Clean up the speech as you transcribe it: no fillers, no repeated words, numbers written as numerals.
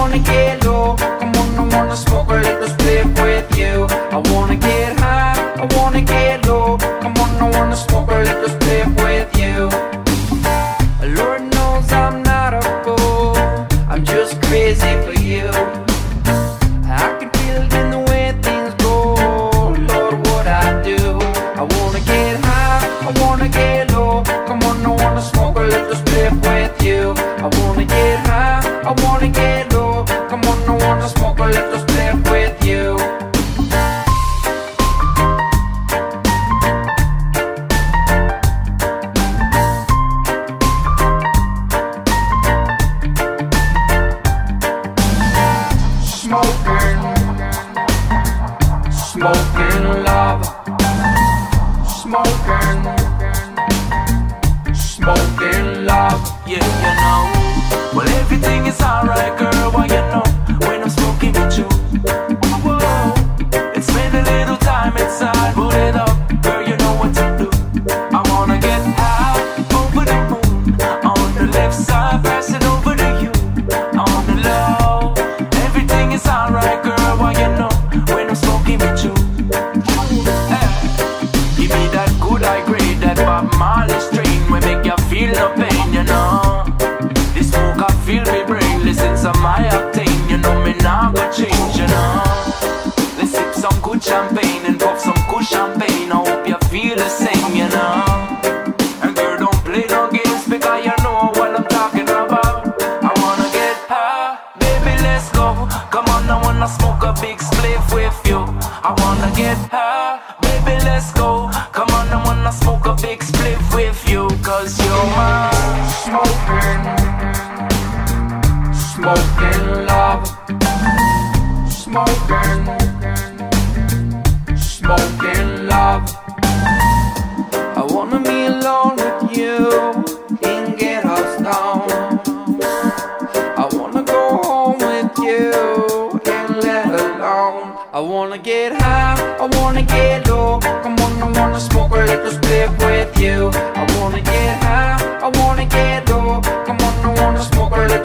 wanna get low. Come on, I wanna smoke a little spliff with you. I wanna get high, I wanna get low. Come on, I wanna smoke a little spliff with you. Lord knows I'm not a fool, I'm just crazy for you. I can feel it in the way things go, Lord, what I do. I wanna get high, I wanna get low. Come on, I wanna smoke a little spliff with you. I wanna get high, I wanna get low. Come on, I wanna smoke a little spliff with you. Smoking, smoking love. Smoking, smoking love. Yeah, you know. Well, everything is alright, girl. Why you know when I'm smoking with you? Whoa, it's been a little time inside. Put it up, girl. You know what to do. I wanna get high over the moon. On the left side, pass it over to you. On the low, everything is alright, girl. Why you know when I'm smoking with you? Hey, give me that good high grade, that Bob Marley strain, we make you feel no pain, you know. This smoke I feel me brain, listen to my octane, you know me now go change, you know. Let's sip some good champagne and pop some good champagne. I hope you feel the same, you know. And girl, don't play no games because you know what I'm talking about. I wanna get high, baby, let's go. Come on, I wanna smoke a big spliff with you. I wanna get high, baby, let's go. Come on, I wanna smoke a big spliff with you. Cause you're my Smoking, smoking love. Smoking, smoking love. I wanna be alone with you and get us down. I wanna go home with you and let alone. I wanna get high, I wanna get low. Come on, I wanna smoke a little spliff with you. I wanna get high, I wanna get low. Come on, I wanna smoke a little